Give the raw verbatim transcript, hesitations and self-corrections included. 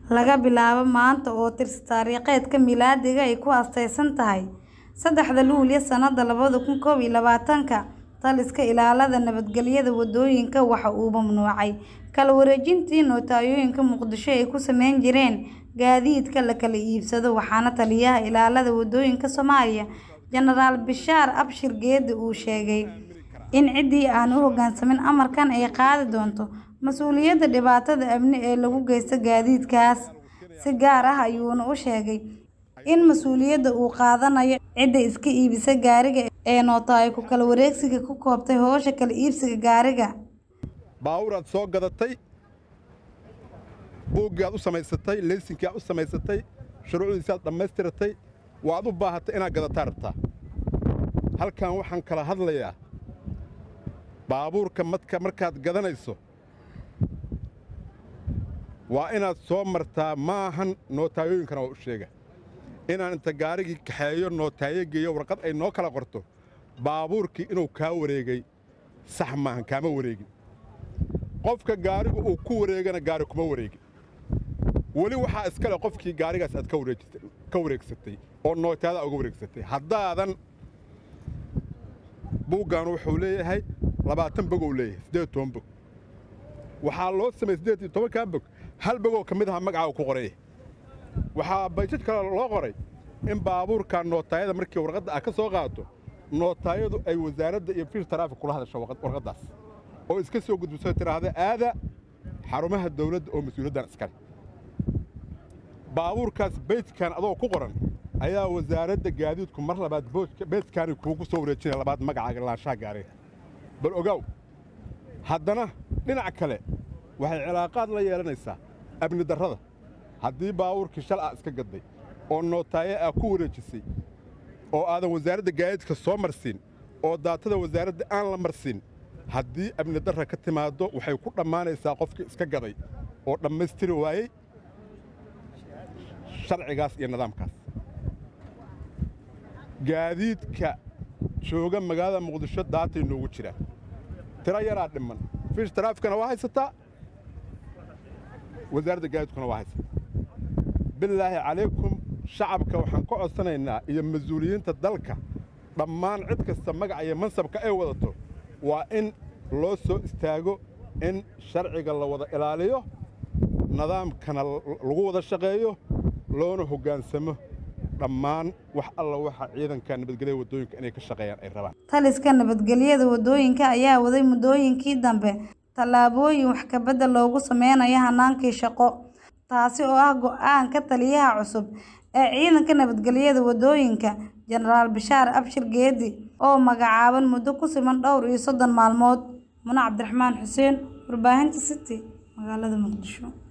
laga bilaabo maanta oo tirsi taariikheedka miilaadiga ay ku astaysan tahay saddexda Luulyo sanada labada kun koob iyo labaatanka. Taliska ilaalada nabadgelyada wadooyinka waxa uu mamnuucay kala wareejintii nootayooyinka Muqdisho ay ku sameyn jireen gaadiidka la kala iibsado, waxaana taliyaha ilaalada wadooyinka Soomaaliya Generaal Bishaar Abshir Geedi uu sheegay in ciddii aan u hoggaansamin amarkan ay qaadi doonto mas'uuliyadda dhibaatada amni ee lagu geysto gaadiidkaas. Si gaar ah ayuuna u sheegay in mas'uuliyadda uu qaadanayo cidda iska iibisa gaariga ee nootayo ku kala wareegsiga ku koobtay howsha kala iibsiga gaariga. baawuraad soo gadatay, buuggaad u samaysatay, leysinkaad u samaysatay, shuruucdiisaad dhammaystiratay, waad u baahatay inaad gadataa rabtaa. halkan waxaan kala hadlayaa baabuurka madka markaad gadanayso waa inaad soo martaa maahan nootayooyinkana waa u sheega inaan inta gaarigii kaxeeyo nootaayo geeyo warqad ay noo kala qorto baabuurkii inuu kaa wareegay sax maahan, kaama wareegin. qofka gaarigu uu ku wareegana gaari kuma wareegin. weli waxaa iskale qofkii gaarigaas aad ka wareegsatay oo nootaada uga wareegsatay. haddaadan buuggan wuxuu leeyahay labaatan bog uu leeyahay, siddeed iyo toban bog. waxaa loo sameeyey siddeed iyo toban bog, hal bogoo ka mid aha magacaaga ku qoray. waxaa bayjad kale loo qoray in baabuurka nootaayada markii warqadda aad ka soo qaato nootaayadu ay wasaaradda iyo fiir taraafik kula hadasho warqaddaas oo iska soo gudbiso tiraahdo aada xarumaha dawladda oo mas'uuliyaddan iskale. baabuurkaas beydkan adoo ku qoran ayaa wasaaradda gaadiidku mar labaad beydkaani kuugu soo wareejinaya labaad magacaaga laanshaha gaariga. bal ogaaw haddana dhinac kale waxay cilaaqaad la yeelanaysaa amni darrada. haddii baabuurkii shal ah iska gadday oo nootaaye ah ku wareejisay oo aadan wasaaradda gaadiidka soo marsiin oo daatada wasaaradda aan la marsiin, haddii amni darra ka timaaddo waxay ku dhammaanaysaa qofkii iska gaday oo dhammaystiri waayey sharcigaas iyo nidaamkaas. gaadiidka jooga magaalada Muqdisho daatay noogu jiraan, tira yaraa dhiman. fiish taraafikana waa haysataa, wasaaradda gaadiidkuna waa haysataa. bilaahi calaykum shacabka waxaan ka codsanaynaa iyo mas'uuliyiinta dalka dhammaan cid kasta magaca iyo mansabka ay wadato waa in loo soo istaago in sharciga la wada ilaaliyo, nidaamkana lagu wada shaqeeyo, loona hoggaansamo dhammaan wax alla waxa ciidanka nabadgelyada wadooyinka inay ka shaqeeyaan ay rabaan. Taliska nabadgelyada wadooyinka ayaa waday muddooyinkii dambe tallaabooyin wax ka beddel loogu sameynayo hanaankii shaqo, taasi oo ah go'aanka taliyaha cusub ee ciidanka nabadgelyada wadooyinka Generaal Bishaar Abshir Geedi oo magacaaban muddo ku siman dhowr iyo soddon maalmood. Muna Cabdiraxmaan Xuseen, warbaahinta City, magaalada Muqdisho.